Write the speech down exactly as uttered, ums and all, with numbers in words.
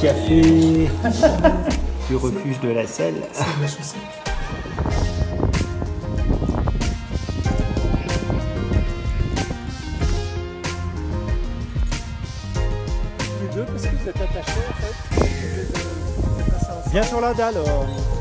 café du refuge de la Selle. Parce que vous êtes attachés en fait. Viens sur la dalle. Euh...